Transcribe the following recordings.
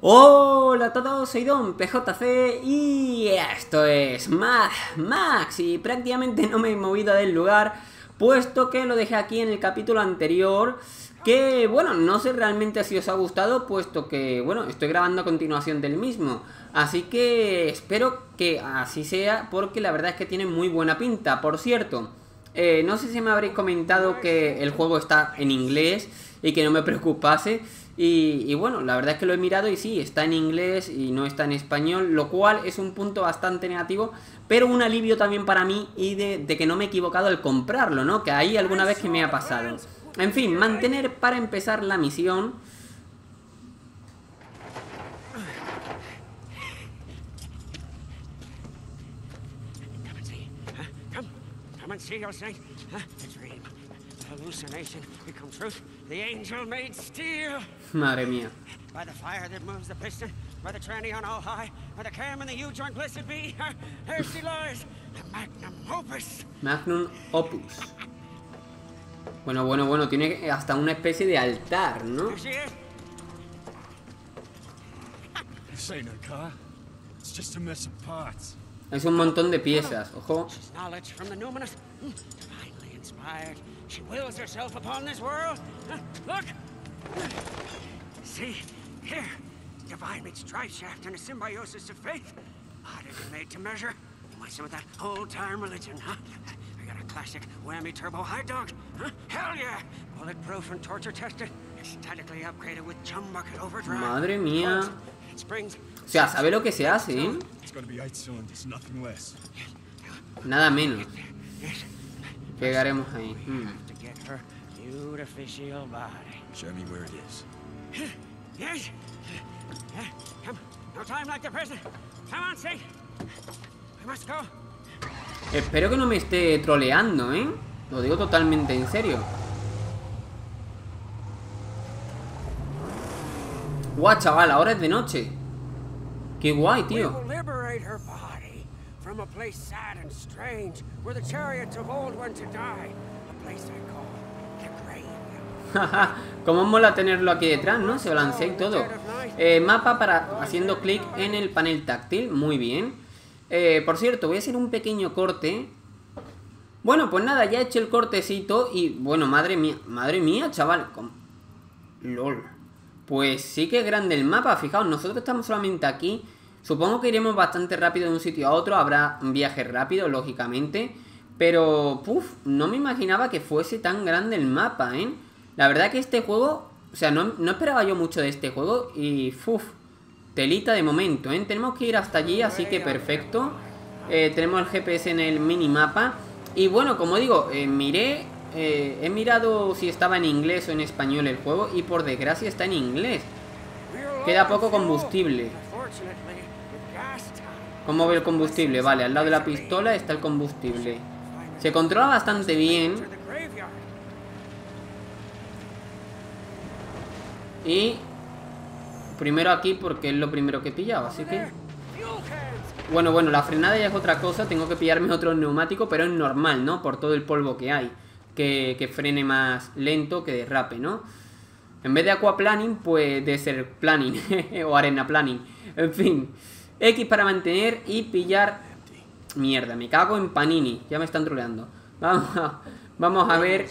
Hola a todos, soy Don PJC y esto es Mad Max y prácticamente no me he movido del lugar puesto que lo dejé aquí en el capítulo anterior que, bueno, no sé realmente si os ha gustado puesto que, bueno, estoy grabando a continuación del mismo. Así que espero que así sea porque la verdad es que tiene muy buena pinta. Por cierto, no sé si me habréis comentado que el juego está en inglés y que no me preocupase. Y bueno, la verdad es que lo he mirado y sí, está en inglés y no está en español, lo cual es un punto bastante negativo, pero un alivio también para mí y de que no me he equivocado al comprarlo, ¿no? Que ahí alguna vez que me ha pasado. En fin, mantener para empezar la misión. Madre mía. Magnum Opus. Bueno, tiene hasta una especie de altar, ¿no? Es un montón de piezas, ojo. She wills herself upon this world. Look! See, here, divine meets drive shaft and a symbiosis of faith. Audibly made to measure. You want some of that old-time religion, huh? I got a classic whammy turbo high dog. Huh? Hell yeah! Bulletproof and torture tested. Statically upgraded with chum bucket overdrive. Madre mía. O sea, ¿sabe lo que se hace, eh? Nada menos. Llegaremos ahí. Espero que no me esté troleando, ¿eh? Lo digo totalmente en serio. Guau, chaval, ahora es de noche. Qué guay, tío. From a place sad and strange, where the chariots of old went to die, a place I call the grave. Cómo mola tenerlo aquí detrás, ¿no? Se balancea y todo. Mapa para haciendo clic en el panel táctil, muy bien. Por cierto, voy a hacer un pequeño corte. Bueno, pues nada, ya he hecho el cortecito y bueno, madre mía, chaval. LOL. Pues sí que es grande el mapa, fijaos, nosotros estamos solamente aquí. Supongo que iremos bastante rápido de un sitio a otro, habrá un viaje rápido, lógicamente. Pero, no me imaginaba que fuese tan grande el mapa, ¿eh? La verdad que este juego, o sea, no esperaba yo mucho de este juego y, telita de momento, ¿eh? Tenemos que ir hasta allí, así que perfecto. Tenemos el GPS en el minimapa. Y bueno, como digo, he mirado si estaba en inglés o en español el juego y por desgracia está en inglés. Queda poco combustible. ¿Cómo ve el combustible? Vale, al lado de la pistola está el combustible. Se controla bastante bien. Y primero aquí porque es lo primero que he pillado, así que... Bueno, la frenada ya es otra cosa. Tengo que pillarme otro neumático, pero es normal, ¿no? Por todo el polvo que hay. Que frene más lento, que derrape, ¿no? En vez de aquaplaning, pues de ser planning. O arena planning. En fin. X para mantener y pillar. Mierda, me cago en Panini. Ya me están troleando. Vamos a ver.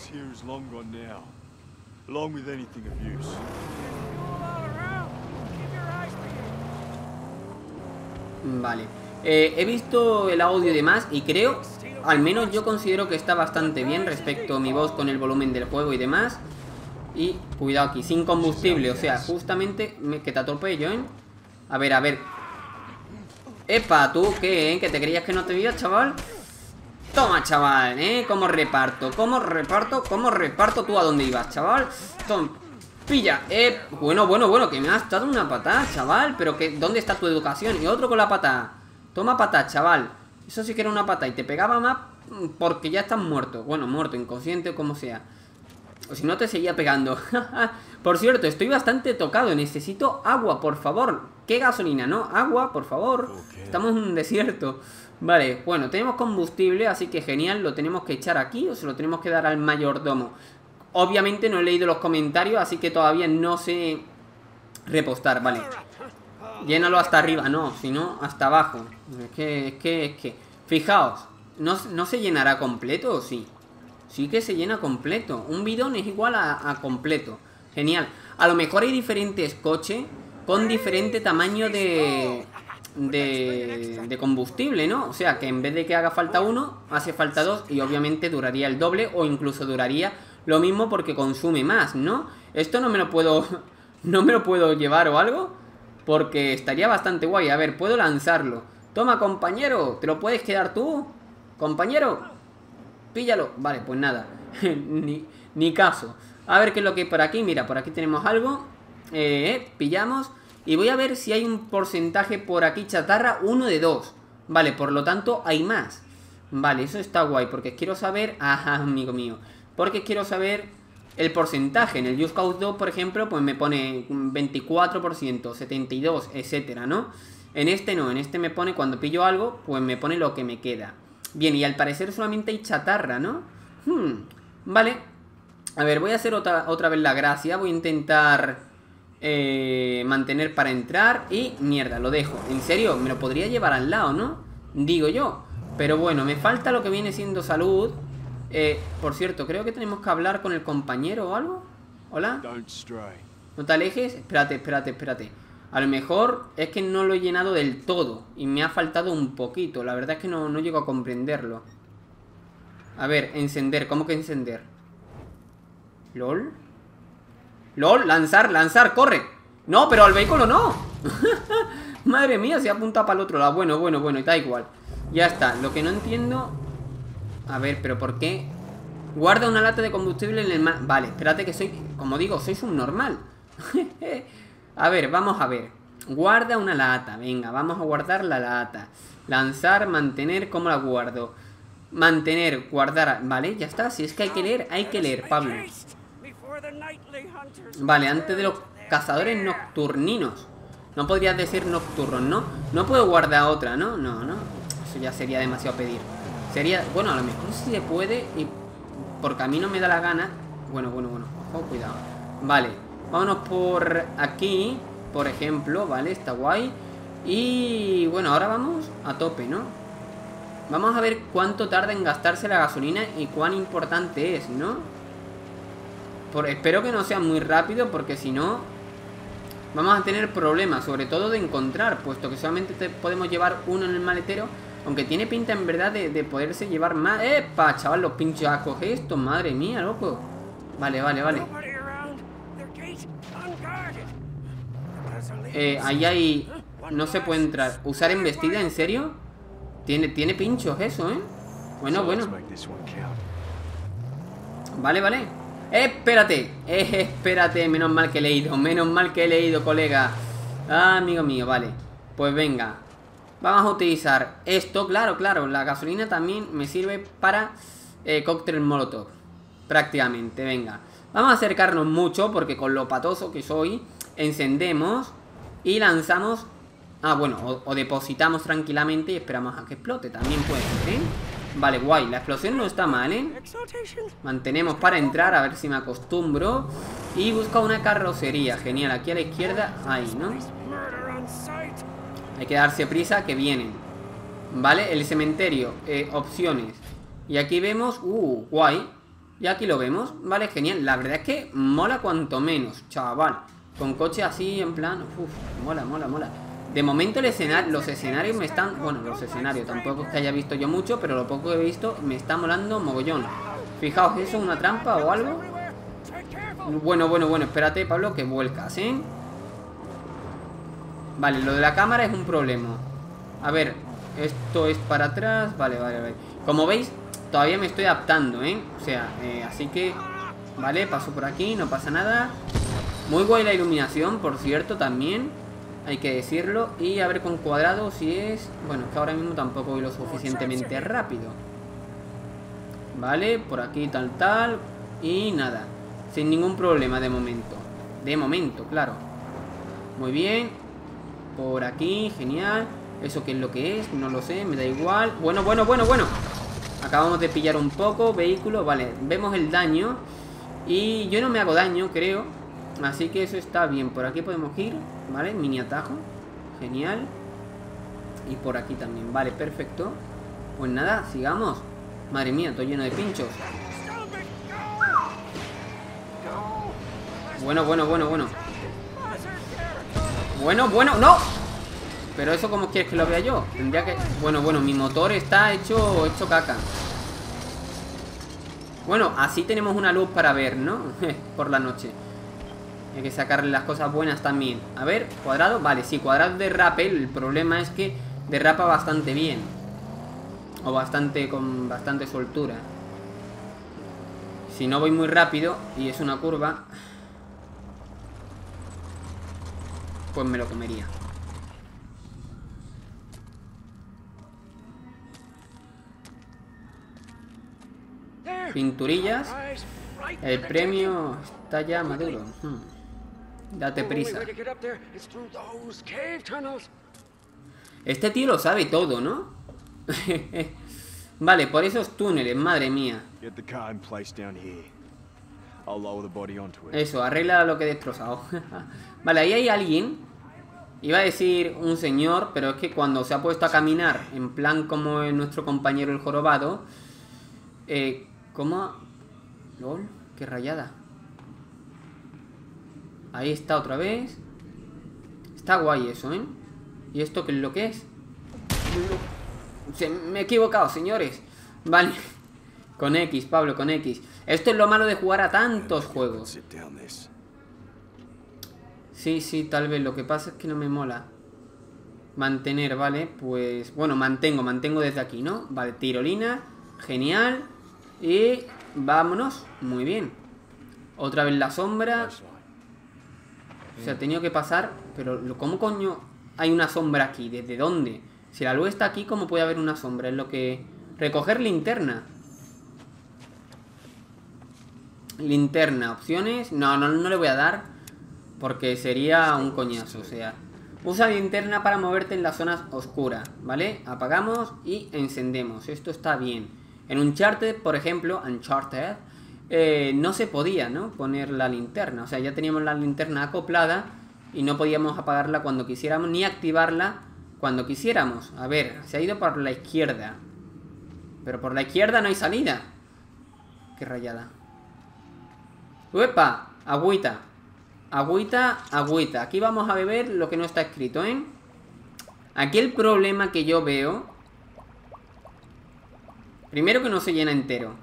Vale. He visto el audio y demás y creo, al menos yo considero que está bastante bien respecto a mi voz con el volumen del juego y demás. Y cuidado aquí, sin combustible. O sea, justamente que te atropello, ¿eh? A ver. Epa, ¿tú qué, ¿Que te creías que no te veía, chaval? Toma, chaval, ¿eh? ¿Cómo reparto? ¿Cómo reparto? ¿Tú a dónde ibas, chaval? Toma, pilla, bueno, que me has dado una patada, chaval. Pero que, ¿dónde está tu educación? Y otro con la patada. Toma patada, chaval. Eso sí que era una patada y te pegaba más porque ya estás muerto. Bueno, muerto, inconsciente o como sea. O si no te seguía pegando. Por cierto, estoy bastante tocado. Necesito agua, por favor. ¿Qué gasolina? ¿No? Agua, por favor. Estamos en un desierto. Vale, bueno, tenemos combustible, así que genial. ¿Lo tenemos que echar aquí o se lo tenemos que dar al mayordomo? Obviamente no he leído los comentarios, así que todavía no sé repostar, vale. Llénalo hasta arriba, no, sino hasta abajo. Es que... Fijaos, ¿no se llenará completo o sí? Sí que se llena completo. Un bidón es igual a completo. Genial. A lo mejor hay diferentes coches con diferente tamaño de combustible, ¿no? O sea, que en vez de que haga falta uno, hace falta dos y obviamente duraría el doble o incluso duraría lo mismo porque consume más, ¿no? Esto no me lo puedo... no me lo puedo llevar o algo porque estaría bastante guay. A ver, puedo lanzarlo. Toma, compañero, ¿te lo puedes quedar tú? Compañero, píllalo. Vale, pues nada. ni caso. A ver qué es lo que hay por aquí. Mira, por aquí tenemos algo. Pillamos. Y voy a ver si hay un porcentaje por aquí chatarra. 1 de 2. Vale, por lo tanto hay más. Vale, eso está guay. Porque quiero saber... Ajá, amigo mío. Porque quiero saber el porcentaje. En el Just Cause 2, por ejemplo, pues me pone 24%, 72%, etcétera, ¿no? En este no. En este me pone cuando pillo algo, pues me pone lo que me queda. Bien, y al parecer solamente hay chatarra, ¿no? Vale. A ver, voy a hacer otra vez la gracia. Voy a intentar... mantener para entrar y mierda, lo dejo. En serio, me lo podría llevar al lado, ¿no? Digo yo. Pero bueno, me falta lo que viene siendo salud. Por cierto, creo que tenemos que hablar con el compañero o algo. Hola. ¿No te alejes? Espérate. A lo mejor es que no lo he llenado del todo y me ha faltado un poquito. La verdad es que no llego a comprenderlo. A ver, encender. ¿Cómo que encender? ¿LOL? ¡LOL! ¡Lanzar! ¡Corre! ¡No, pero al vehículo no! Madre mía, se apunta para el otro lado. Bueno, da igual. Ya está. Lo que no entiendo... A ver, pero ¿por qué? Guarda una lata de combustible en el mar... Vale, espérate que soy... Como digo, soy subnormal. A ver, vamos a ver. Guarda una lata. Venga, vamos a guardar la lata. Lanzar, mantener, ¿cómo la guardo? Mantener, guardar... Vale, ya está. Si es que hay que leer, Pablo. Vale, antes de los cazadores nocturninos. No podrías decir nocturnos, ¿no? No puedo guardar otra, ¿no? No. Eso ya sería demasiado pedir. Sería... Bueno, a lo mejor sí se puede y porque a mí no me da la gana. Bueno. Ojo, cuidado. Vale, vámonos por aquí, por ejemplo. Vale, está guay. Y bueno, ahora vamos a tope, ¿no? Vamos a ver cuánto tarda en gastarse la gasolina y cuán importante es, ¿no? Espero que no sea muy rápido porque si no vamos a tener problemas, sobre todo de encontrar, puesto que solamente podemos llevar uno en el maletero. Aunque tiene pinta en verdad de poderse llevar más. ¡Epa! Chaval, los pinches ascos esto. Madre mía, loco. Vale. Ahí hay... No se puede entrar. ¿Usar embestida? ¿En serio? Tiene pinchos eso, ¿eh? Bueno. Vale. Espérate. Menos mal que he leído, colega. Ah, amigo mío, vale. Pues venga. Vamos a utilizar esto, claro. La gasolina también me sirve para cóctel molotov. Prácticamente, venga. Vamos a acercarnos mucho porque con lo patoso que soy, encendemos y lanzamos. Ah, bueno, o depositamos tranquilamente y esperamos a que explote. También puede ser, ¿eh? Vale, guay, la explosión no está mal, ¿eh? Mantenemos para entrar, a ver si me acostumbro. Y busca una carrocería, genial, aquí a la izquierda, ahí, ¿no? Hay que darse prisa que vienen. Vale, el cementerio, opciones. Y aquí vemos, guay. Y aquí lo vemos, vale, genial. La verdad es que mola cuanto menos, chaval. Con coche así, en plan, mola. De momento los escenarios me están... Bueno, los escenarios, tampoco es que haya visto yo mucho, pero lo poco que he visto me está molando mogollón. Fijaos, ¿eso es una trampa o algo? Bueno, espérate, Pablo, que vuelcas, ¿eh? Vale, lo de la cámara es un problema. A ver, esto es para atrás. Vale. Como veis, todavía me estoy adaptando, ¿eh? O sea, así que... Vale, paso por aquí, no pasa nada. Muy guay la iluminación, por cierto, también. Hay que decirlo. Y a ver con cuadrado si es... Bueno, es que ahora mismo tampoco voy lo suficientemente rápido. Vale, por aquí tal. Y nada, sin ningún problema de momento. De momento, claro. Muy bien. Por aquí, genial. ¿Eso qué es lo que es? No lo sé, me da igual. Bueno. Acabamos de pillar un poco. Vehículo, vale, vemos el daño. Y yo no me hago daño, creo. Así que eso está bien. Por aquí podemos ir, ¿vale? Mini atajo. Genial. Y por aquí también. Vale, perfecto. Pues nada, sigamos. Madre mía, estoy lleno de pinchos. Bueno. Bueno, ¡no! Pero eso, ¿cómo quieres que lo vea yo? Tendría que... Bueno, mi motor está hecho caca. Bueno, así tenemos una luz para ver, ¿no? Por la noche. Hay que sacarle las cosas buenas también. A ver, cuadrado, vale, sí, cuadrado derrape. El problema es que derrapa bastante bien. O con bastante soltura. Si no voy muy rápido y es una curva, pues me lo comería. Pinturillas. El premio está ya maduro. Date prisa. Este tío lo sabe todo, ¿no? Vale, por esos túneles, madre mía. Eso, arregla lo que he destrozado. Vale, ahí hay alguien. Iba a decir un señor, pero es que cuando se ha puesto a caminar, en plan como es nuestro compañero el jorobado, ¿cómo? ¿Lol? ¡Qué rayada! Ahí está otra vez. Está guay eso, ¿eh? ¿Y esto qué es lo que es? Me he equivocado, señores. Vale. Con X, Pablo, con X. Esto es lo malo de jugar a tantos juegos. Sí, tal vez. Lo que pasa es que no me mola. Mantener, vale. Pues, bueno, mantengo desde aquí, ¿no? Vale, tirolina. Genial. Y vámonos. Muy bien. Otra vez la sombra. O sea, he tenido que pasar. Pero, ¿cómo coño hay una sombra aquí? ¿Desde dónde? Si la luz está aquí, ¿cómo puede haber una sombra? Es lo que... Recoger linterna. Linterna, opciones. No le voy a dar. Porque sería un coñazo, o sea. Usa linterna para moverte en las zonas oscuras, ¿vale? Apagamos y encendemos. Esto está bien. En Uncharted, por ejemplo, no se podía, ¿no? Poner la linterna. O sea, ya teníamos la linterna acoplada y no podíamos apagarla cuando quisiéramos, ni activarla cuando quisiéramos. A ver, se ha ido por la izquierda. Pero por la izquierda no hay salida. Qué rayada. ¡Uepa! Agüita. Agüita. Aquí vamos a beber lo que no está escrito, ¿eh? Aquí el problema que yo veo... Primero, que no se llena entero.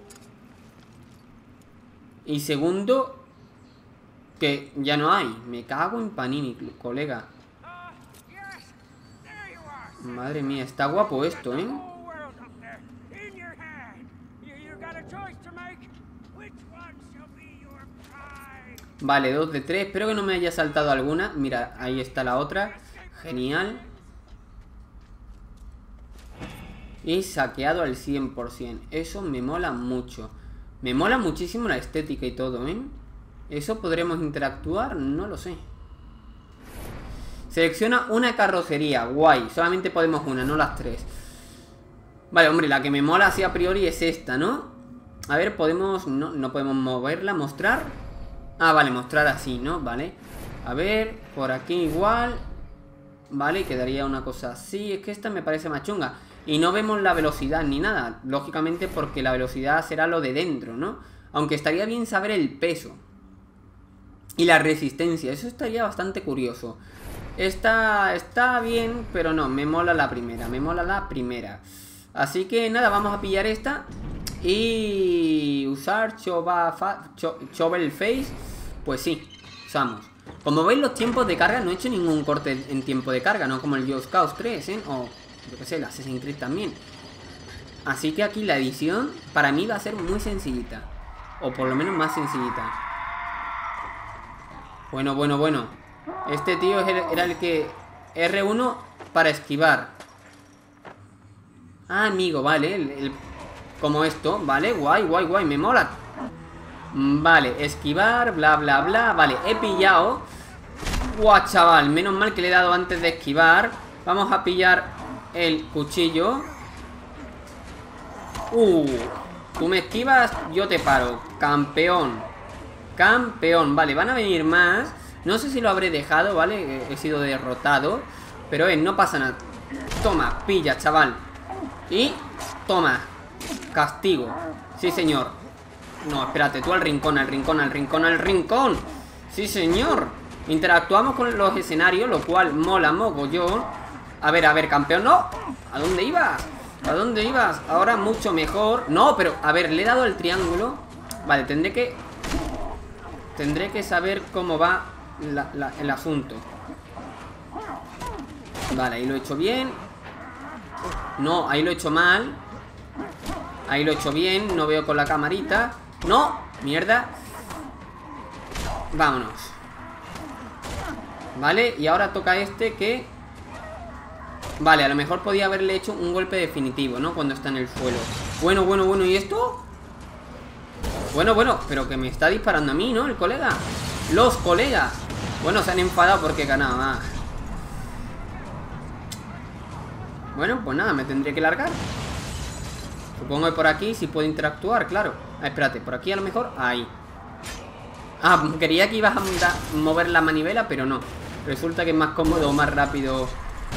Y segundo, que ya no hay. Me cago en Panini, colega. Madre mía, está guapo esto, ¿eh? Vale, 2 de 3. Espero que no me haya saltado alguna. Mira, ahí está la otra. Genial. Y saqueado al 100%. Eso me mola mucho. Me mola muchísimo la estética y todo, ¿eh? ¿Eso podremos interactuar? No lo sé. Selecciona una carrocería. Guay. Solamente podemos una, no las 3. Vale, hombre, la que me mola así a priori es esta, ¿no? A ver, podemos... No podemos moverla, mostrar. Ah, vale, mostrar así, ¿no? Vale. A ver, por aquí igual. Vale, quedaría una cosa así. Es que esta me parece más chunga. Y no vemos la velocidad ni nada. Lógicamente porque la velocidad será lo de dentro, ¿no? Aunque estaría bien saber el peso. Y la resistencia. Eso estaría bastante curioso. Esta está bien, pero no, me mola la primera. Así que nada, vamos a pillar esta. Y usar Shovel Face. Pues sí, usamos. Como veis, los tiempos de carga, no he hecho ningún corte en tiempo de carga, no como el Just Cause 3, ¿eh? O yo que sé, el Assassin's Creed también. Así que aquí la edición para mí va a ser muy sencillita. O por lo menos más sencillita. Bueno. Este tío era el que... R1 para esquivar. Ah, amigo, vale. Como esto, vale, guay, me mola. Vale, esquivar, bla. Vale, he pillado. Guau, chaval, menos mal que le he dado antes de esquivar. Vamos a pillar el cuchillo. Tú me esquivas, yo te paro. Campeón. Vale, van a venir más. No sé si lo habré dejado, ¿vale? He sido derrotado. Pero no pasa nada. Toma, pilla, chaval. Y toma, castigo. Sí, señor. No, espérate, tú al rincón, al rincón, al rincón, al rincón. Sí, señor. Interactuamos con los escenarios, lo cual mola mogollón. A ver, campeón, no. ¿A dónde ibas? ¿A dónde ibas? Ahora mucho mejor. No, pero, a ver, le he dado el triángulo. Vale, tendré que saber cómo va el asunto. Vale, ahí lo he hecho bien. No, ahí lo he hecho mal. Ahí lo he hecho bien, no veo con la camarita. No, mierda. Vámonos. Vale, y ahora toca este que... Vale, a lo mejor podía haberle hecho un golpe definitivo, ¿no? Cuando está en el suelo. Bueno, ¿y esto? Bueno, pero que me está disparando a mí, ¿no? El colega. Los colegas. Bueno, se han enfadado porque he ganado. Ah. Bueno, pues nada, me tendré que largar. Supongo que por aquí sí puedo interactuar, claro. Ah, espérate, por aquí a lo mejor... Ahí. Ah, quería que ibas a mover la manivela, pero no. Resulta que es más cómodo o más rápido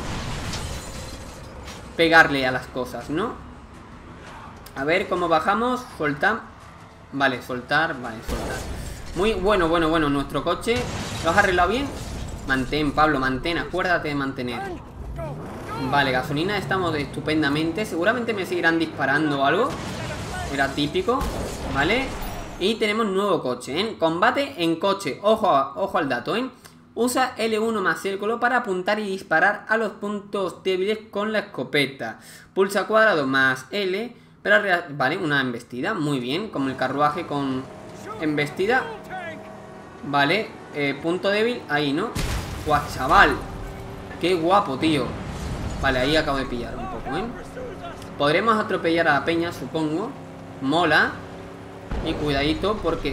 pegarle a las cosas, ¿no? A ver cómo bajamos. Soltar. Vale, soltar. Vale, soltar. Muy bueno. Nuestro coche. ¿Lo has arreglado bien? Mantén, Pablo, mantén. Acuérdate de mantener. Vale, gasolina estamos estupendamente. Seguramente me seguirán disparando o algo. Era típico. Vale. Y tenemos nuevo coche, ¿eh? Combate en coche. Ojo al dato, ¿eh? Usa L1 más círculo para apuntar y disparar a los puntos débiles con la escopeta. Pulsa cuadrado más L para... Vale, una embestida. Muy bien. Como el carruaje con embestida. Vale. Punto débil. Ahí, ¿no? ¡Guau, chaval! ¡Qué guapo, tío! Vale, ahí acabo de pillar un poco, ¿eh? Podremos atropellar a la peña, supongo. Mola. Y cuidadito porque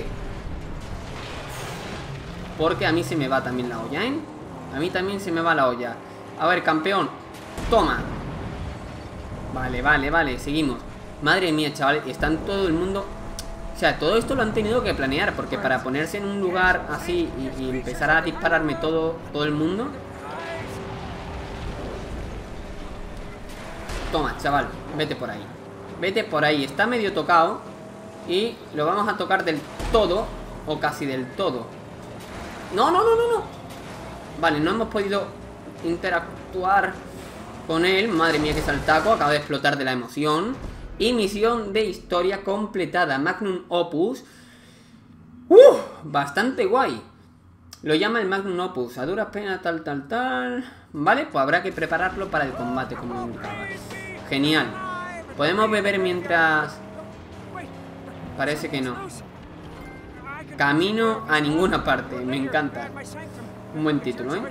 a mí se me va también la olla, ¿eh? A mí también se me va la olla. A ver, campeón. Toma. Vale, seguimos. Madre mía, chaval, están todo el mundo... O sea, todo esto lo han tenido que planear, porque para ponerse en un lugar así y empezar a dispararme todo el mundo... Toma, chaval, vete por ahí. Vete por ahí, está medio tocado. Y lo vamos a tocar del todo. O casi del todo. No. Vale, no hemos podido interactuar con él. Madre mía, que saltaco, acaba de explotar de la emoción. Y misión de historia completada, Magnum Opus. Bastante guay. Lo llama el Magnum Opus. A duras penas, tal. Vale, pues habrá que prepararlo para el combate, como indicaba. Genial. ¿Podemos beber mientras...? Parece que no. Camino a ninguna parte. Me encanta. Un buen título, ¿eh?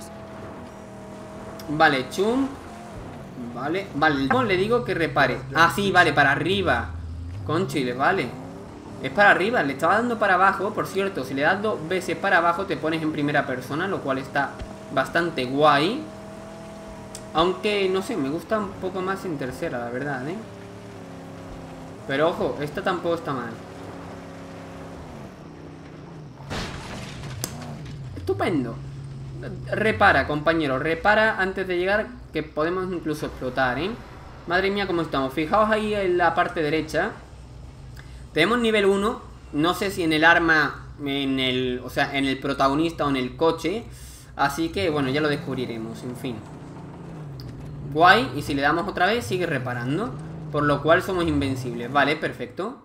Vale, chum. Vale, le digo que repare. Ah, sí, vale, para arriba. Conchile, vale. Es para arriba, le estaba dando para abajo. Por cierto, si le das 2 veces para abajo te pones en primera persona, lo cual está bastante guay. Aunque, no sé, me gusta un poco más en tercera, la verdad, ¿eh? Pero ojo, esta tampoco está mal. Estupendo. Repara, compañero, repara antes de llegar, que podemos incluso explotar, ¿eh? Madre mía, cómo estamos. Fijaos ahí en la parte derecha. Tenemos nivel 1. No sé si en el arma, o sea, en el protagonista o en el coche. Así que, bueno, ya lo descubriremos, en fin. Guay, y si le damos otra vez, sigue reparando. Por lo cual somos invencibles. Vale, perfecto.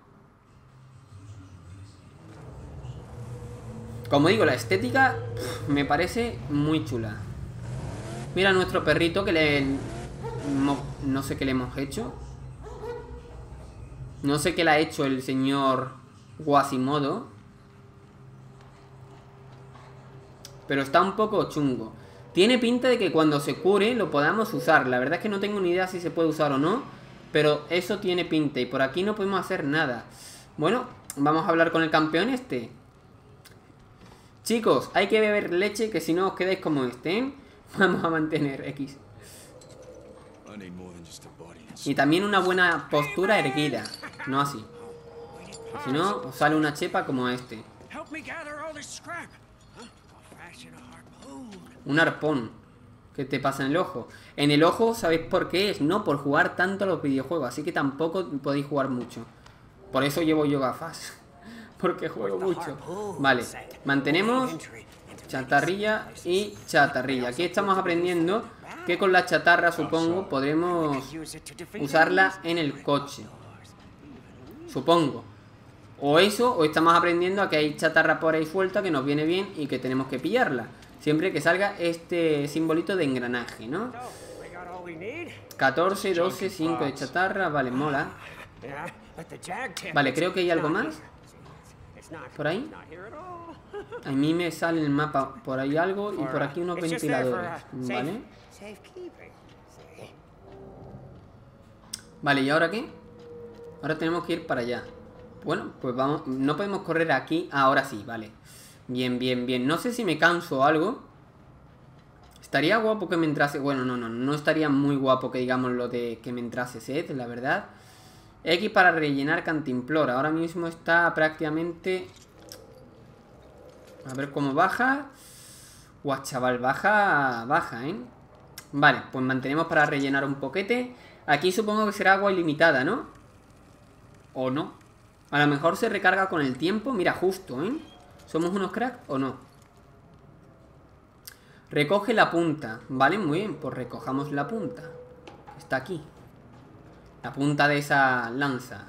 Como digo, la estética me parece muy chula. Mira nuestro perrito que no sé qué le hemos hecho. No sé qué le ha hecho el señor Quasimodo. Pero está un poco chungo. Tiene pinta de que cuando se cure lo podamos usar. La verdad es que no tengo ni idea si se puede usar o no. Pero eso tiene pinta. Y por aquí no podemos hacer nada. Bueno, vamos a hablar con el campeón este. Chicos, hay que beber leche, que si no os quedáis como este, ¿eh? Vamos a mantener X. Y también una buena postura erguida. No así. Si no, os sale una chepa como este. Un arpón. ¿Qué te pasa en el ojo? En el ojo, ¿sabéis por qué es? No por jugar tanto a los videojuegos. Así que tampoco podéis jugar mucho. Por eso llevo yo gafas. Porque juego mucho. Vale, mantenemos chatarrilla y chatarrilla. Aquí estamos aprendiendo que con la chatarra, supongo, podremos usarla en el coche. Supongo. O eso, o estamos aprendiendo a que hay chatarra por ahí suelta que nos viene bien y que tenemos que pillarla. Siempre que salga este simbolito de engranaje, ¿no? 14, 12, 5 de chatarra. Vale, mola. Vale, creo que hay algo más. ¿Por ahí? A mí me sale en el mapa por ahí algo y por aquí unos ventiladores. Vale. Vale, ¿y ahora qué? Ahora tenemos que ir para allá. Bueno, pues vamos. No podemos correr aquí. Ahora sí, vale. Bien, bien, bien. No sé si me canso o algo. Estaría guapo que me entrase. Bueno, no estaría muy guapo que digamos lo de que me entrase sed, la verdad. X para rellenar cantimplora. Ahora mismo está prácticamente... A ver cómo baja. Guau, chaval, baja, ¿eh? Vale, pues mantenemos para rellenar un poquete. Aquí supongo que será agua ilimitada, ¿no? ¿O no? A lo mejor se recarga con el tiempo. Mira, justo, ¿eh? ¿Somos unos cracks o no? Recoge la punta. Vale, muy bien, pues recojamos la punta. Está aquí. La punta de esa lanza.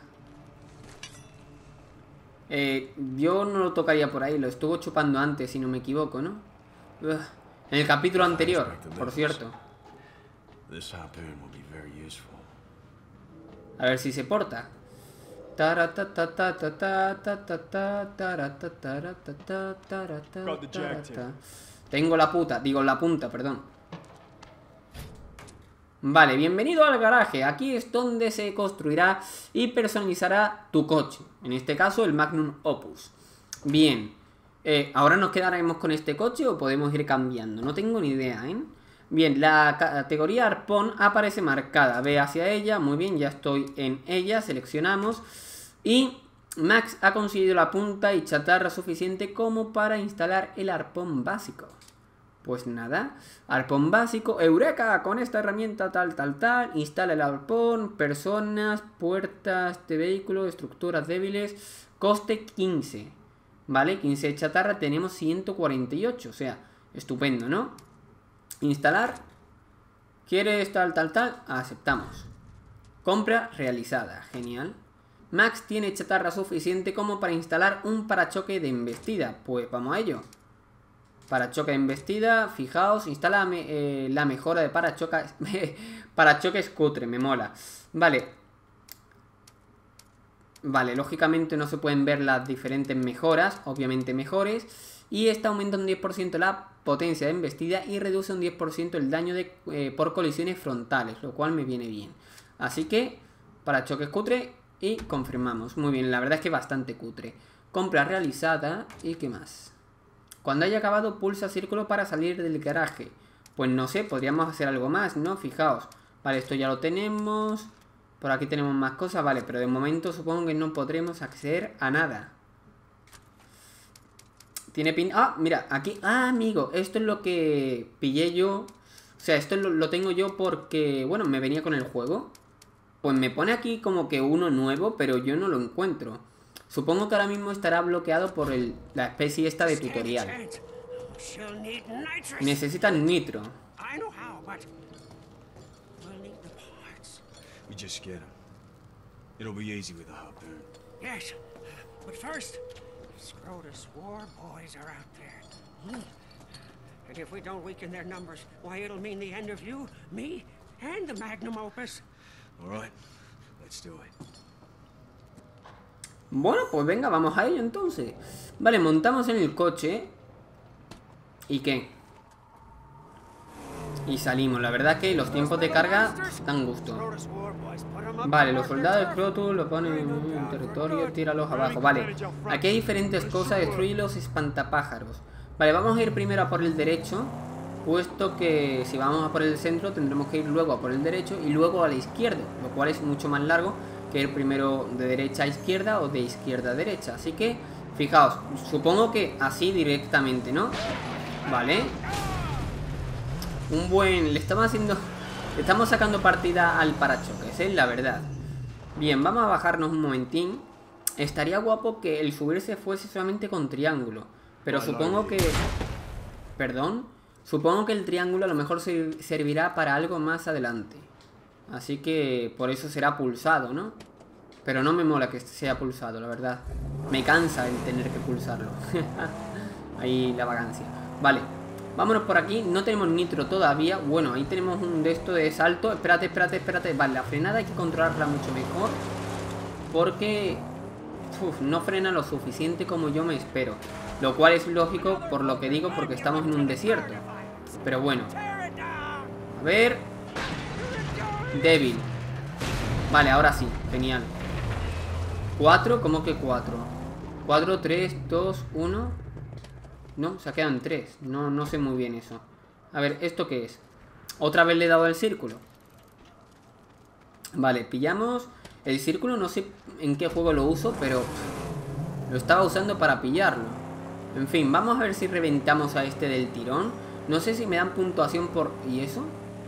Yo no lo tocaría por ahí. Lo estuvo chupando antes, si no me equivoco, ¿no? En el capítulo anterior, por cierto. A ver si se porta. Tengo la puta, digo la punta, perdón. Vale, bienvenido al garaje. Aquí es donde se construirá y personalizará tu coche. En este caso, el Magnum Opus. Bien. ¿Ahora nos quedaremos con este coche o podemos ir cambiando? No tengo ni idea, ¿eh? Bien, la categoría arpón aparece marcada. Ve hacia ella. Muy bien, ya estoy en ella. Seleccionamos. Y Max ha conseguido la punta y chatarra suficiente como para instalar el arpón básico. Pues nada, arpón básico, eureka, con esta herramienta tal, instala el arpón, personas, puertas de vehículo, estructuras débiles, coste 15, ¿vale? 15 de chatarra, tenemos 148, o sea, estupendo, ¿no? Instalar, ¿quieres tal, aceptamos. Compra realizada, genial. Max tiene chatarra suficiente como para instalar un parachoque de embestida, pues vamos a ello. Parachoque de embestida, fijaos, instala la mejora de parachoques. Parachoques cutre, me mola. Vale. Vale, lógicamente no se pueden ver las diferentes mejoras, obviamente mejores. Y esta aumenta un 10% la potencia de embestida y reduce un 10% el daño por colisiones frontales, lo cual me viene bien. Así que, parachoques cutre y confirmamos. Muy bien, la verdad es que bastante cutre. Compra realizada y ¿qué más? Cuando haya acabado, pulsa círculo para salir del garaje. Pues no sé, podríamos hacer algo más, ¿no? Fijaos. Vale, esto ya lo tenemos. Por aquí tenemos más cosas, vale. Pero de momento supongo que no podremos acceder a nada. Tiene pin... Ah, mira, aquí... Ah, amigo, esto es lo que pillé yo. O sea, esto lo tengo yo porque... Bueno, me venía con el juego. Pues me pone aquí como que uno nuevo, pero yo no lo encuentro. Supongo que ahora mismo estará bloqueado por la especie esta de tutorial. Necesitan nitro. Bueno, pues venga, vamos a ello entonces. Vale, montamos en el coche. ¿Y qué? Y salimos. La verdad que los tiempos de carga dan gusto. Vale, los soldados de Protoss lo ponen en un territorio, tíralos abajo. Vale, aquí hay diferentes cosas. Destruye los espantapájaros. Vale, vamos a ir primero a por el derecho, puesto que si vamos a por el centro tendremos que ir luego a por el derecho y luego a la izquierda, lo cual es mucho más largo que ir primero de derecha a izquierda o de izquierda a derecha. Así que, fijaos, supongo que así directamente, ¿no? Vale. Un buen... Le estamos sacando partida al parachoques, la verdad. Bien, vamos a bajarnos un momentín. Estaría guapo que el subirse fuese solamente con triángulo. Pero supongo que... Perdón. Supongo que el triángulo a lo mejor servirá para algo más adelante. Así que por eso será pulsado, ¿no? Pero no me mola que sea pulsado, la verdad. Me cansa el tener que pulsarlo. Ahí la vagancia. Vale, vámonos por aquí. No tenemos nitro todavía. Bueno, ahí tenemos un de esto de salto. Espérate, espérate, espérate. Vale, la frenada hay que controlarla mucho mejor. Porque... no frena lo suficiente como yo me espero. Lo cual es lógico por lo que digo, porque estamos en un desierto. Pero bueno. A ver. Débil. Vale, ahora sí, genial. 4, ¿cómo que 4? 4, 3, 2, 1. No, se quedan 3. No sé muy bien eso. A ver, ¿esto qué es? Otra vez le he dado el círculo. Vale, pillamos el círculo. No sé en qué juego lo uso, pero lo estaba usando para pillarlo. En fin, vamos a ver si reventamos a este del tirón. No sé si me dan puntuación por... ¿Y eso?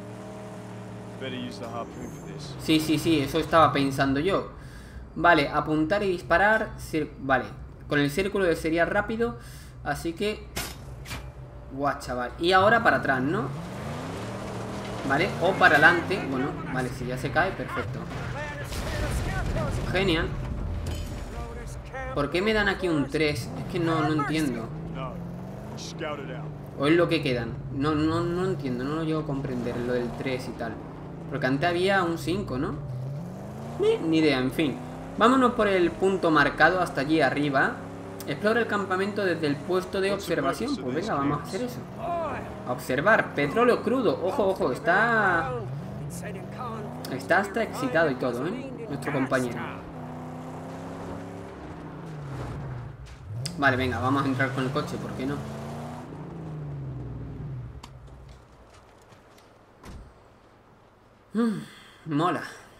Sí, eso estaba pensando yo. Vale, apuntar y disparar. Vale, con el círculo sería rápido. Así que... Guau, chaval. Y ahora para atrás, ¿no? Vale, o para adelante. Bueno, vale, si ya se cae, perfecto. Genial. ¿Por qué me dan aquí un 3? Es que no entiendo. ¿O es lo que quedan? No entiendo, no lo llego a comprender lo del 3 y tal. Porque antes había un 5, ¿no? Ni idea, en fin. Vámonos por el punto marcado hasta allí arriba. Explora el campamento desde el puesto de observación. Pues venga, vamos a hacer eso. A observar, petróleo crudo. Ojo, ojo, está hasta excitado y todo, ¿eh? Nuestro compañero. Vale, venga, vamos a entrar con el coche, ¿por qué no? Mola.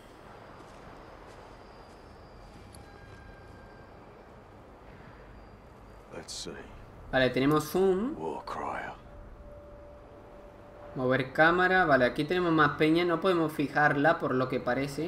Vale, tenemos zoom. Mover cámara. Vale, aquí tenemos más peña. No podemos fijarla por lo que parece.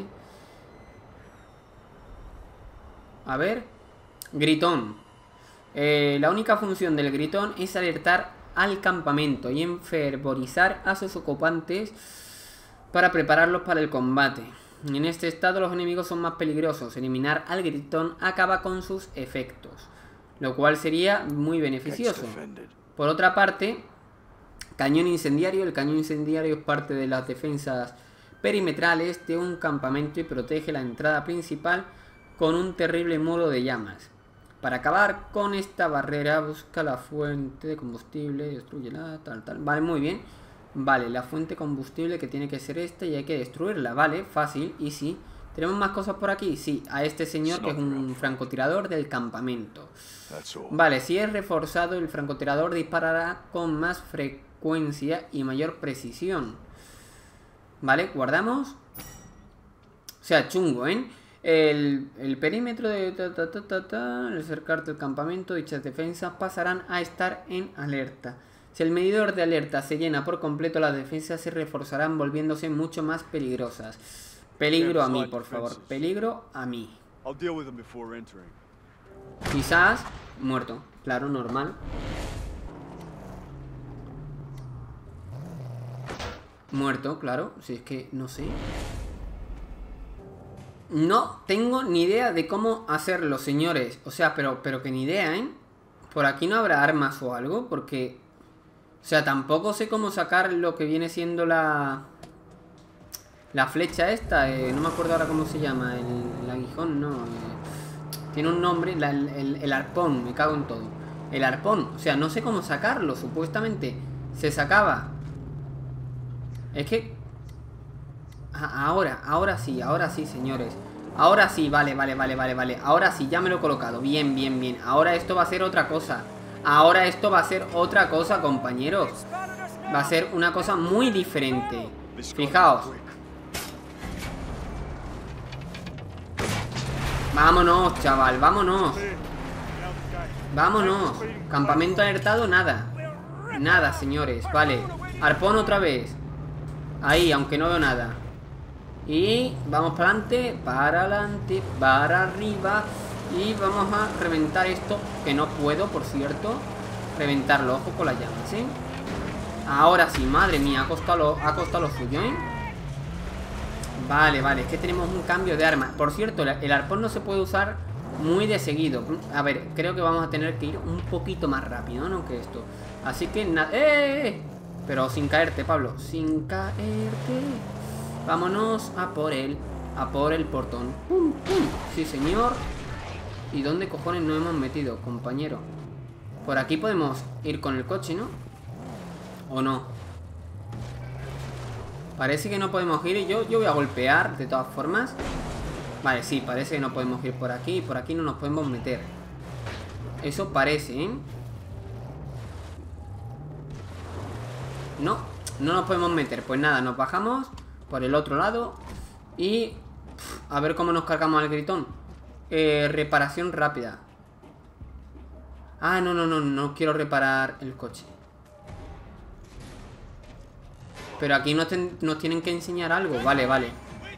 A ver. Gritón. La única función del gritón es alertar al campamento y enfervorizar a sus ocupantes para prepararlos para el combate. En este estado los enemigos son más peligrosos. Eliminar al gritón acaba con sus efectos, lo cual sería muy beneficioso. Por otra parte, cañón incendiario. El cañón incendiario es parte de las defensas perimetrales de un campamento y protege la entrada principal con un terrible muro de llamas. Para acabar con esta barrera, busca la fuente de combustible, destrúyela, tal. Vale, muy bien. Vale, la fuente de combustible que tiene que ser esta y hay que destruirla. Vale, fácil, easy. ¿Tenemos más cosas por aquí? Sí, a este señor que es un francotirador del campamento. Vale, si es reforzado, el francotirador disparará con más frecuencia y mayor precisión. Vale, guardamos. O sea, chungo, ¿eh? El perímetro de al acercarte al campamento, dichas defensas pasarán a estar en alerta. Si el medidor de alerta se llena por completo, las defensas se reforzarán volviéndose mucho más peligrosas. Peligro a mí, por favor. Peligro a mí. Quizás muerto. Claro, normal. Muerto, claro. Si es que no sé. No tengo ni idea de cómo hacerlo, señores. O sea, pero que ni idea, ¿eh? Por aquí no habrá armas o algo, porque... O sea, tampoco sé cómo sacar lo que viene siendo la flecha esta. No me acuerdo ahora cómo se llama. El aguijón, no. Tiene un nombre. El arpón, me cago en todo. El arpón, o sea, no sé cómo sacarlo. Supuestamente se sacaba. Es que... Ahora sí, señores. Ahora sí, vale. Ahora sí, ya me lo he colocado. Bien. Ahora esto va a ser otra cosa. Compañeros. Va a ser una cosa muy diferente. Fijaos. Vámonos, chaval, vámonos. Campamento alertado, nada. Nada, señores, vale. Arpón otra vez. Ahí, aunque no veo nada. Y vamos para adelante, para arriba. Y vamos a reventar esto, que no puedo, por cierto. Reventarlo, ojo con las llamas, ¿eh? Ahora sí, madre mía, ha costado lo suyo, ¿eh? Vale, vale, es que tenemos un cambio de arma. Por cierto, el arpón no se puede usar muy de seguido. A ver, creo que vamos a tener que ir un poquito más rápido, ¿no? Que esto. Así que nada... Pero sin caerte, Pablo, sin caerte. Vámonos a por el portón. ¡Pum, pum! Sí, señor. ¿Y dónde cojones nos hemos metido, compañero? Por aquí podemos ir con el coche, ¿no? ¿O no? Parece que no podemos ir y yo voy a golpear de todas formas. Vale, sí, parece que no podemos ir por aquí. Y por aquí no nos podemos meter. Eso parece, ¿eh? No, no nos podemos meter. Pues nada, nos bajamos por el otro lado. Y... a ver cómo nos cargamos al gritón. Reparación rápida. Ah, no quiero reparar el coche. Pero aquí nos tienen que enseñar algo. Vale, vale.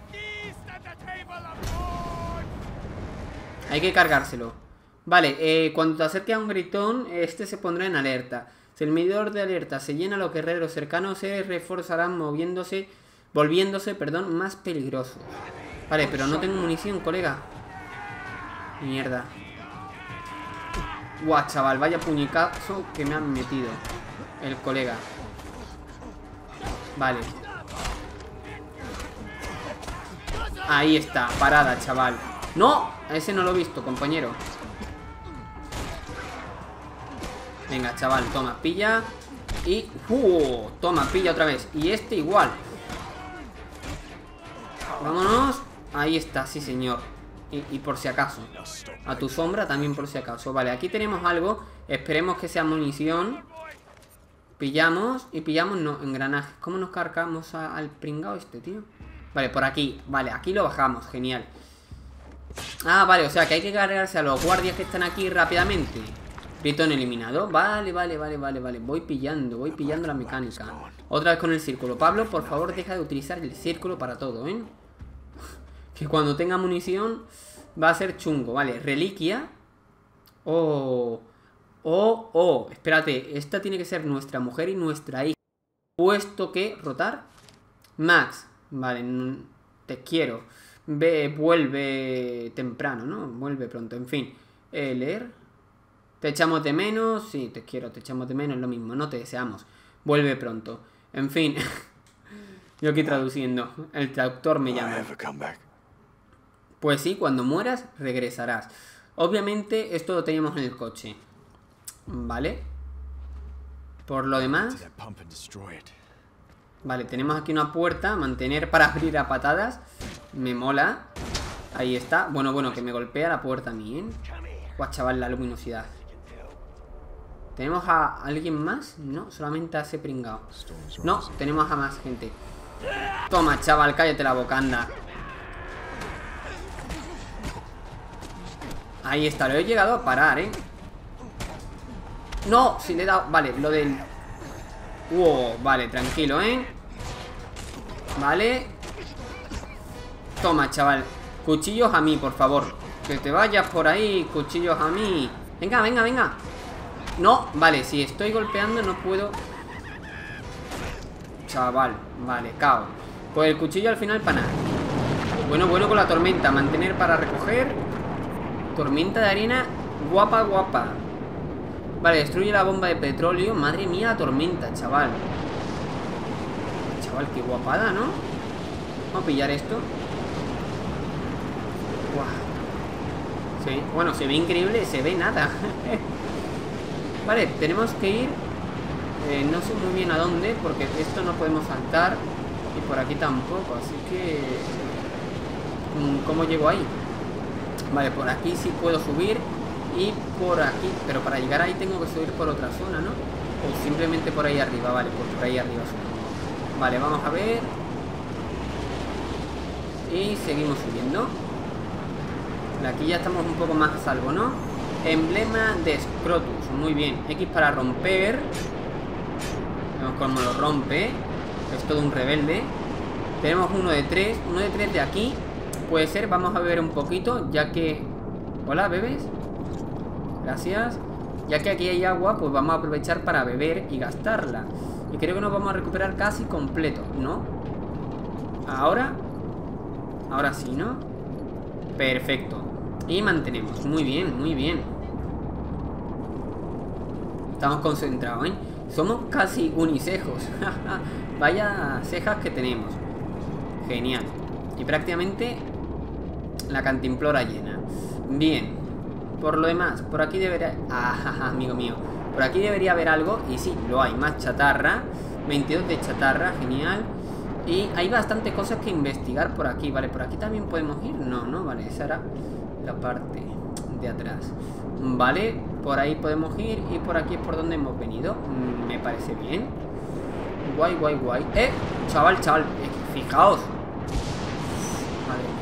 Hay que cargárselo. Vale, cuando te acerques a un gritón, este se pondrá en alerta. Si el medidor de alerta se llena, los guerreros cercanos se reforzarán volviéndose, más peligrosos. Vale, pero no tengo munición, colega. Mierda. Guau, chaval, vaya puñicazo que me han metido el colega. Vale. Ahí está, parada, chaval. ¡No! A ese no lo he visto, compañero. Venga, chaval, toma, pilla. Y... toma, pilla otra vez. Y este igual. Vámonos. Ahí está, sí, señor. Y por si acaso. A tu sombra también por si acaso. Vale, aquí tenemos algo. Esperemos que sea munición. Pillamos. Y pillamos, no, engranajes. ¿Cómo nos cargamos al pringao este, tío? Vale, por aquí. Vale, aquí lo bajamos, genial. Ah, vale, o sea que hay que cargarse a los guardias que están aquí rápidamente. Gritón eliminado. Vale. Voy pillando la mecánica. Otra vez con el círculo. Pablo, por favor, deja de utilizar el círculo para todo, ¿eh? Que cuando tenga munición va a ser chungo. Vale, reliquia. Espérate, esta tiene que ser nuestra mujer y nuestra hija. Puesto que rotar. Max. Vale, te quiero. Vuelve temprano, ¿no? Vuelve pronto, en fin. Leer. Te echamos de menos. Sí, te quiero, te echamos de menos, lo mismo. No te deseamos. Vuelve pronto. En fin. Yo aquí traduciendo. El traductor me llama. Pues sí, cuando mueras, regresarás. Obviamente, esto lo teníamos en el coche. Vale. Por lo demás... Vale, tenemos aquí una puerta. Mantener para abrir a patadas. Me mola. Ahí está. Bueno, que me golpea la puerta a mí, ¿eh? Guau, chaval, la luminosidad. ¿Tenemos a alguien más? No, solamente a ese pringao. No, tenemos a más gente. Toma, chaval, cállate la boca, anda. Ahí está, lo he llegado a parar, ¿eh? No, si le he dado... Vale, lo del... vale, tranquilo, ¿eh? Vale. Toma, chaval. Cuchillos a mí, por favor. Que te vayas por ahí, cuchillos a mí. Venga. No, vale, si estoy golpeando no puedo. Chaval, vale, cao. Pues el cuchillo al final para nada. Bueno, con la tormenta. Mantener para recoger. Tormenta de arena, guapa. Vale, destruye la bomba de petróleo. Madre mía, la tormenta, chaval. Chaval, qué guapada, ¿no? Vamos a pillar esto. Guau. Sí, bueno, se ve increíble, se ve nada. Vale, tenemos que ir. No sé muy bien a dónde, porque esto no podemos saltar. Y por aquí tampoco, así que... ¿cómo llego ahí? Vale, por aquí sí puedo subir. Y por aquí, pero para llegar ahí tengo que subir por otra zona, ¿no? O simplemente por ahí arriba, vale, pues por ahí arriba subo. Vale, vamos a ver. Y seguimos subiendo. Aquí ya estamos un poco más a salvo, ¿no? Emblema de Scrotus, muy bien. X para romper. Vemos cómo lo rompe. Es todo un rebelde. Tenemos uno de 3. Uno de 3 de aquí. Puede ser, vamos a beber un poquito, ya que... Hola, ¿bebes? Gracias. Ya que aquí hay agua, pues vamos a aprovechar para beber y gastarla. Y creo que nos vamos a recuperar casi completo, ¿no? Ahora. Ahora sí, ¿no? Perfecto. Y mantenemos. Muy bien, muy bien. Estamos concentrados, ¿eh? Somos casi unicejos. Vaya cejas que tenemos. Genial. Y prácticamente la cantimplora llena. Bien. Por lo demás, por aquí debería... Ah, amigo mío. Por aquí debería haber algo. Y sí, lo hay. Más chatarra. 22 de chatarra. Genial. Y hay bastantes cosas que investigar por aquí. Vale, por aquí también podemos ir. No, no, vale. Esa era la parte de atrás. Vale, por ahí podemos ir. Y por aquí es por donde hemos venido. Me parece bien. Guay, guay, guay. Chaval, chaval. Fijaos. Madre mía.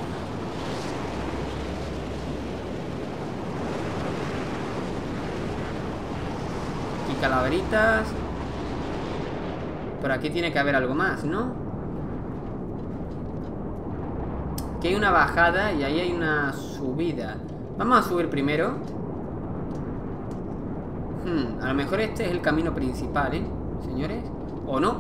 Y calaveritas. Por aquí tiene que haber algo más, ¿no? Que hay una bajada y ahí hay una subida. Vamos a subir primero. A lo mejor este es el camino principal, ¿eh? Señores. ¿O no?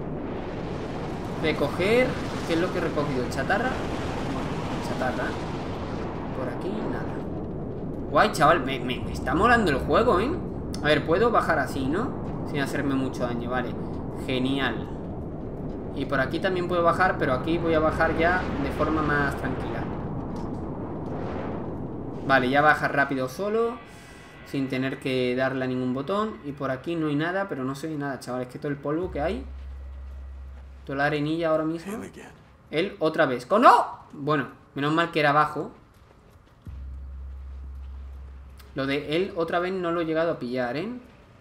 Recoger. ¿Qué es lo que he recogido? ¿Chatarra? Chatarra. Por aquí nada. Guay, chaval. Me está molando el juego, ¿eh? A ver, puedo bajar así, ¿no? Sin hacerme mucho daño, vale. Genial. Y por aquí también puedo bajar, pero aquí voy a bajar ya de forma más tranquila. Vale, ya baja rápido solo, sin tener que darle a ningún botón. Y por aquí no hay nada, pero no se ve nada, chavales. Que todo el polvo que hay, toda la arenilla ahora mismo. Él otra vez. ¡Oh, no! Bueno, menos mal que era abajo. Lo de él otra vez no lo he llegado a pillar, ¿eh?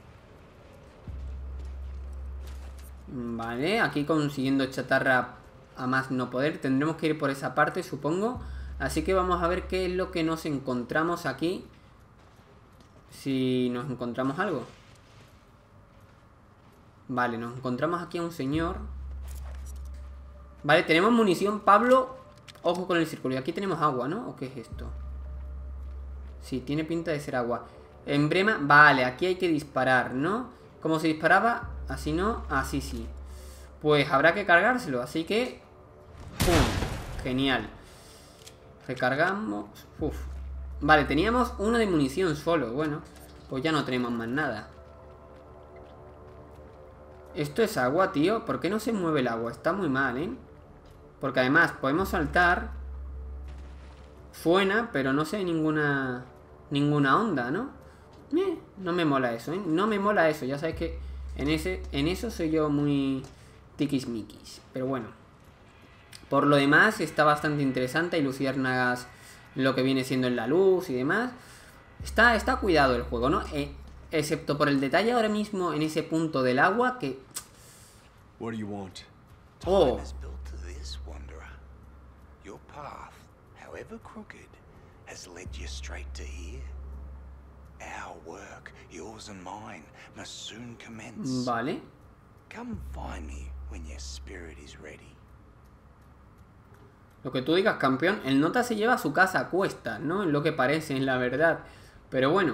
Vale, aquí consiguiendo chatarra a más no poder. Tendremos que ir por esa parte, supongo. Así que vamos a ver qué es lo que nos encontramos aquí. Si nos encontramos algo. Vale, nos encontramos aquí a un señor. Vale, tenemos munición, Pablo. Ojo con el círculo. Y aquí tenemos agua, ¿no? ¿O qué es esto? Sí, tiene pinta de ser agua. Emblema, vale, aquí hay que disparar, ¿no? ¿Cómo se disparaba? Así no, así sí. Pues habrá que cargárselo, así que... ¡Pum! Genial. Recargamos. Uf. Vale, teníamos uno de munición solo. Bueno, pues ya no tenemos más nada. Esto es agua, tío. ¿Por qué no se mueve el agua? Está muy mal, ¿eh? Porque además podemos saltar. Suena, pero no sé ninguna onda, ¿no? No me mola eso, ¿eh? No me mola eso. Ya sabes que en eso soy yo muy tiquismiquis. Pero bueno. Por lo demás está bastante interesante. Hay luciérnagas, lo que viene siendo en la luz y demás. Está cuidado el juego, ¿no? Excepto por el detalle ahora mismo en ese punto del agua que... Oh. Vale. Lo que tú digas, campeón. El nota se lleva a su casa a cuestas, ¿no? En lo que parece, en la verdad. Pero bueno.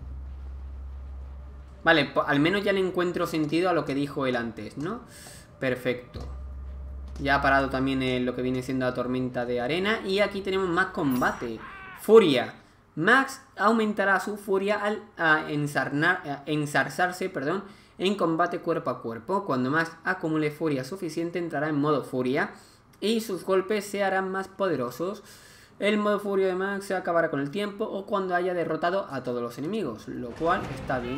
Vale, al menos ya le encuentro sentido a lo que dijo él antes, ¿no? Perfecto. Ya ha parado también lo que viene siendo la tormenta de arena. Y aquí tenemos más combate. Furia. Max aumentará su furia al ensarzarse, en combate cuerpo a cuerpo. Cuando Max acumule furia suficiente, entrará en modo furia y sus golpes se harán más poderosos. El modo furia de Max se acabará con el tiempo o cuando haya derrotado a todos los enemigos, lo cual está bien.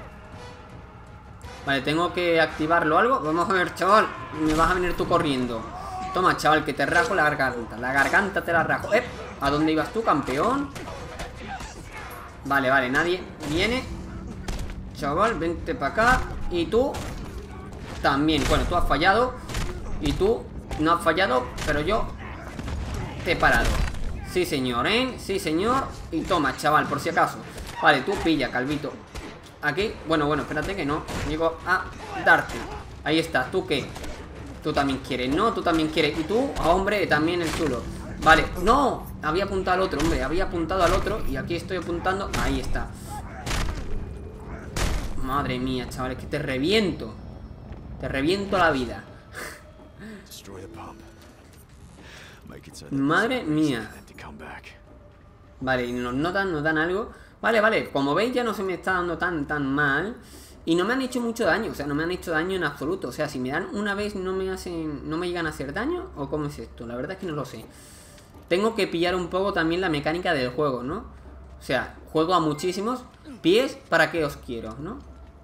Vale, tengo que activarlo o algo. Vamos a ver, chaval. Me vas a venir tú corriendo. Toma, chaval, que te rajo la garganta. La garganta te la rajo. ¿A dónde ibas tú, campeón? Vale, vale, nadie viene. Chaval, vente para acá. Y tú también. Bueno, tú has fallado. Y tú no has fallado, pero yo te he parado. Sí, señor, ¿eh? Sí, señor. Y toma, chaval, por si acaso. Vale, tú pilla, calvito. Aquí, bueno, espérate que no llego a darte. Ahí está, ¿tú qué? Tú también quieres, ¿no? Tú también quieres. Y tú, hombre, también el chulo. Vale, ¡no! Había apuntado al otro, hombre. Había apuntado al otro y aquí estoy apuntando. Ahí está. Madre mía, chavales, que te reviento. Te reviento la vida. Madre mía. Vale, y nos dan algo. Vale, vale, como veis ya no se me está dando tan mal. Y no me han hecho mucho daño, o sea, no me han hecho daño en absoluto. O sea, si me dan una vez no me llegan a hacer daño. ¿O cómo es esto? La verdad es que no lo sé. Tengo que pillar un poco también la mecánica del juego, ¿no? O sea, juego a muchísimos pies. ¿Para qué os quiero, no?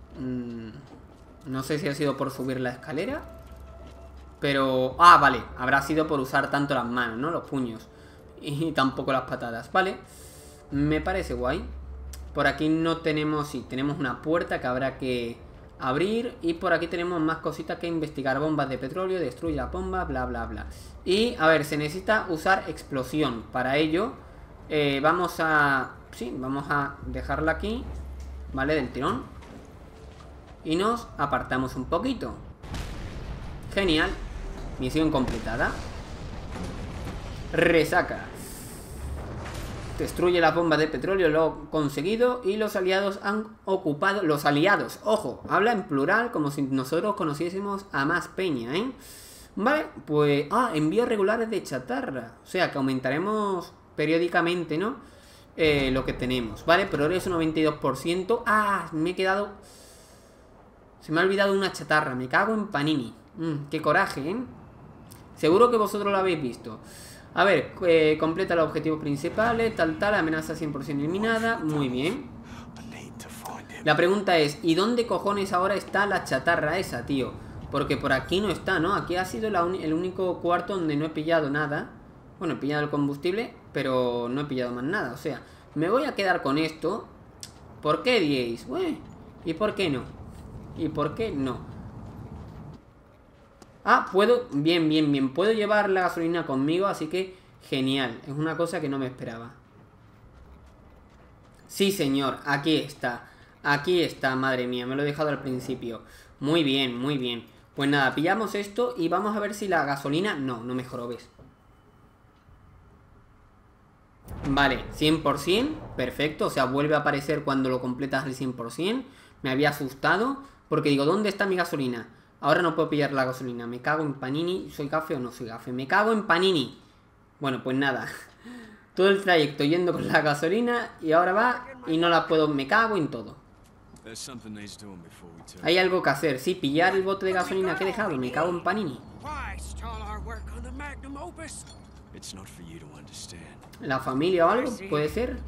No sé si ha sido por subir la escalera. Pero... ah, vale, habrá sido por usar tanto las manos, ¿no? Los puños. Y tampoco las patadas, vale. Me parece guay. Por aquí no tenemos... sí, tenemos una puerta que habrá que abrir. Y por aquí tenemos más cositas que investigar. Bombas de petróleo, destruye la bomba, bla, bla, bla. Y, a ver, se necesita usar explosión. Para ello, vamos a... sí, vamos a dejarla aquí, ¿vale? Del tirón. Y nos apartamos un poquito. Genial. Misión completada. Resaca. Destruye la bomba de petróleo, lo he conseguido. Y los aliados han ocupado... los aliados, ojo, habla en plural como si nosotros conociésemos a más peña, ¿eh? Vale, pues... ah, envíos regulares de chatarra. O sea, que aumentaremos periódicamente, ¿no? Lo que tenemos, ¿vale? Progreso 92%. Ah, me he quedado... se me ha olvidado una chatarra. Me cago en panini. Qué coraje, ¿eh? Seguro que vosotros lo habéis visto. A ver, completa los objetivos principales. Tal, amenaza 100% eliminada. Muy bien. La pregunta es, ¿y dónde cojones ahora está la chatarra esa, tío? Porque por aquí no está, ¿no? Aquí ha sido el único cuarto donde no he pillado nada. Bueno, he pillado el combustible, pero no he pillado más nada. O sea, me voy a quedar con esto. ¿Por qué diréis? Bueno, ¿y por qué no? ¿Y por qué no? Ah, puedo, bien, puedo llevar la gasolina conmigo, así que genial, es una cosa que no me esperaba. Sí, señor, aquí está, madre mía, me lo he dejado al principio. Muy bien, pues nada, pillamos esto y vamos a ver si la gasolina... no me jorobes. Vale, 100%, perfecto, o sea, vuelve a aparecer cuando lo completas al 100%. Me había asustado, porque digo, ¿dónde está mi gasolina? Ahora no puedo pillar la gasolina. Me cago en panini. ¿Soy gafe o no soy gafe? Me cago en panini. Bueno, pues nada. Todo el trayecto yendo con la gasolina y ahora va y no la puedo. Me cago en todo. Hay algo que hacer. Sí, pillar el bote de gasolina que he dejado. Me cago en panini. ¿La familia o algo? ¿Puede ser?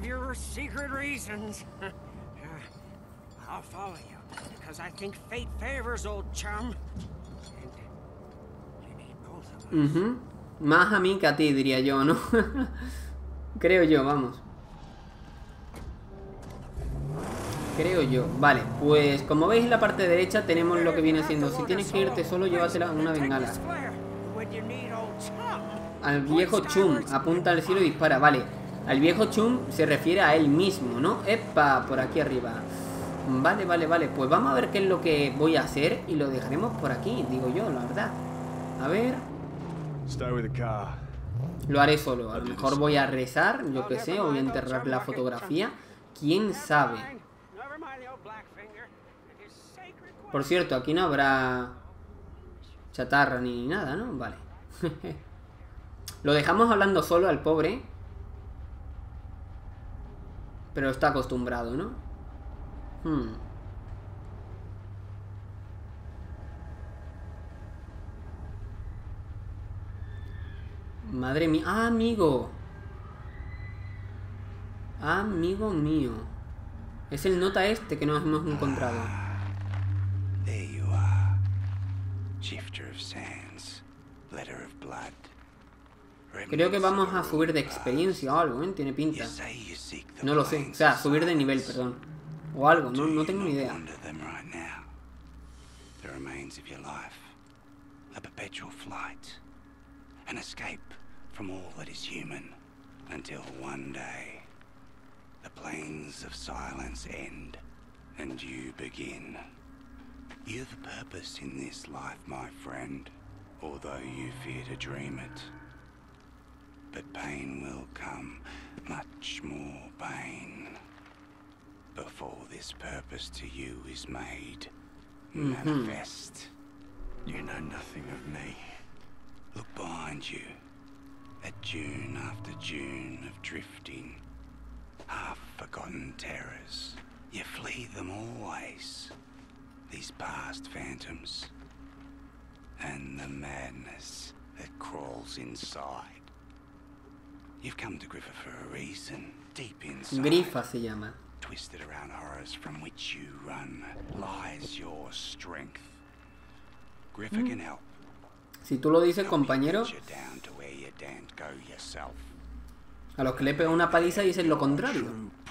Más a mí que a ti, diría yo, ¿no? Creo yo, vamos. Creo yo. Vale, pues como veis en la parte derecha tenemos lo que viene siendo. Si tienes que irte solo, llévatela una bengala. Al viejo Chum, apunta al cielo y dispara. Vale, al viejo Chum se refiere a él mismo, ¿no? ¡Epa! Por aquí arriba. Vale, pues vamos a ver qué es lo que voy a hacer y lo dejaremos por aquí, digo yo, la verdad. A ver. Lo haré solo, a lo mejor voy a rezar, yo que sé, o voy a enterrar la fotografía. ¿Quién sabe? Por cierto, aquí no habrá chatarra ni nada, ¿no? Vale. Lo dejamos hablando solo al pobre. Pero está acostumbrado, ¿no? Madre mía. ¡Ah, amigo! Amigo mío. Es el nota este que nos hemos encontrado. Creo que vamos a subir de experiencia o algo, ¿eh? Tiene pinta. No lo sé. O sea, subir de nivel, perdón. O algo, no tengo ni idea. An escape from all that is human, until one day the plains of silence end and you begin. You're the purpose in this life, my friend, although you fear to dream it. But pain will come, much more pain, before this purpose to you is made manifest. You know nothing of me. Look behind you, at dune after dune of drifting, half-forgotten terrors. You flee them always, these past phantoms, and the madness that crawls inside. You've come to Griffa for a reason, deep inside. Grifa se llama. Twisted around horrors from which you run lies your strength. Griffa can help. Si tú lo dices, compañero. A los que le pega una paliza dicen lo contrario.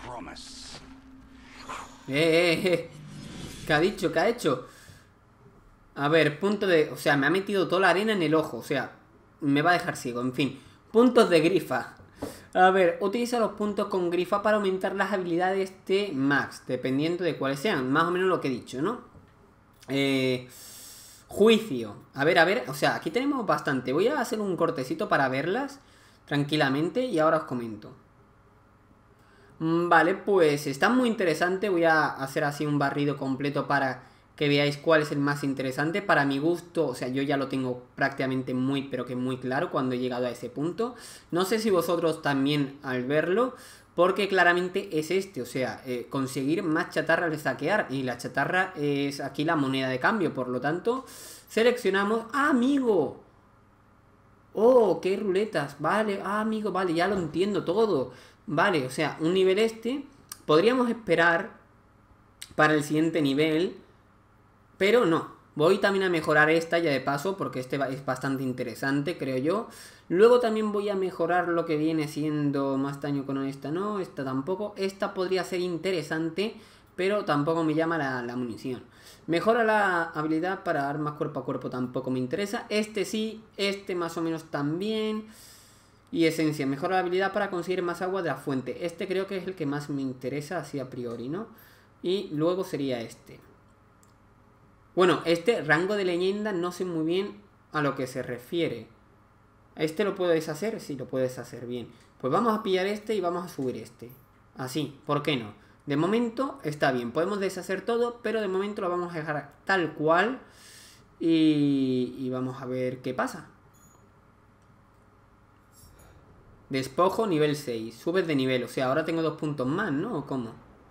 ¿Qué ha dicho? ¿Qué ha hecho? A ver, punto de... O sea, me ha metido toda la arena en el ojo. O sea, me va a dejar ciego. En fin, puntos de Grifa. A ver, utiliza los puntos con Grifa para aumentar las habilidades de Max, dependiendo de cuáles sean. Más o menos lo que he dicho, ¿no? Juicio. A ver, o sea, aquí tenemos bastante. Voy a hacer un cortecito para verlas tranquilamente y ahora os comento. Vale, pues está muy interesante. Voy a hacer así un barrido completo para que veáis cuál es el más interesante. Para mi gusto, o sea, yo ya lo tengo prácticamente muy, pero que muy claro cuando he llegado a ese punto. No sé si vosotros también al verlo, porque claramente es este, o sea, conseguir más chatarra al saquear. Y la chatarra es aquí la moneda de cambio, por lo tanto, seleccionamos... ¡Ah, amigo! ¡Oh, qué ruletas! Vale, amigo, vale, ya lo entiendo todo. Vale, o sea, un nivel este, podríamos esperar para el siguiente nivel, pero no. Voy también a mejorar esta ya de paso, porque este es bastante interesante, creo yo. Luego también voy a mejorar lo que viene siendo más daño con esta, no, esta tampoco. Esta podría ser interesante, pero tampoco me llama la munición. Mejora la habilidad para armas cuerpo a cuerpo, tampoco me interesa. Este sí, este más o menos también. Y esencia, mejora la habilidad para conseguir más agua de la fuente. Este creo que es el que más me interesa así a priori, ¿no? Y luego sería este. Bueno, este rango de leyenda no sé muy bien a lo que se refiere. ¿Este lo puedes hacer? Sí, lo puedes hacer bien. Pues vamos a pillar este y vamos a subir este. Así, ¿por qué no? De momento está bien, podemos deshacer todo, pero de momento lo vamos a dejar tal cual. Y vamos a ver qué pasa. Despojo nivel 6, subes de nivel, o sea, ahora tengo 2 puntos más, ¿no? ¿O cómo?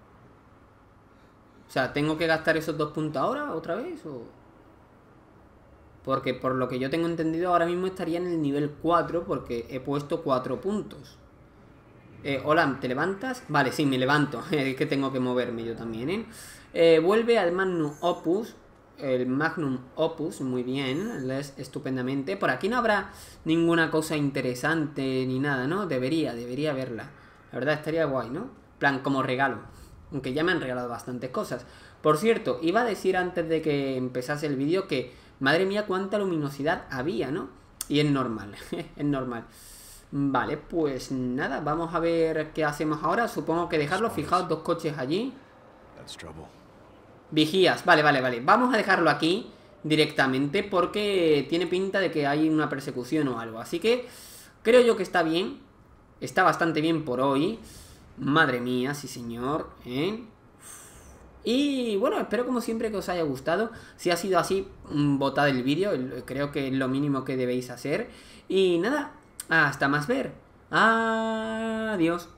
O sea, ¿tengo que gastar esos 2 puntos ahora otra vez? ¿O? Porque por lo que yo tengo entendido ahora mismo estaría en el nivel 4 porque he puesto 4 puntos. Hola, ¿te levantas? Vale, sí, me levanto. Es que tengo que moverme yo también, ¿eh? Vuelve al Magnum Opus. El Magnum Opus, muy bien, lees estupendamente. Por aquí no habrá ninguna cosa interesante ni nada, ¿no? Debería verla. La verdad estaría guay, ¿no? Plan, como regalo. Aunque ya me han regalado bastantes cosas. Por cierto, iba a decir antes de que empezase el vídeo que, madre mía, cuánta luminosidad había, ¿no? Y es normal, es normal. Vale, pues nada, vamos a ver qué hacemos ahora. Supongo que dejarlo, fijaos, 2 coches allí. Vigías, vale. Vamos a dejarlo aquí directamente porque tiene pinta de que hay una persecución o algo. Así que creo yo que está bien. Está bastante bien por hoy. Madre mía, sí señor, ¿eh? Y bueno, espero como siempre que os haya gustado. Si ha sido así, votad el vídeo. Creo que es lo mínimo que debéis hacer. Y nada, hasta más ver. Adiós.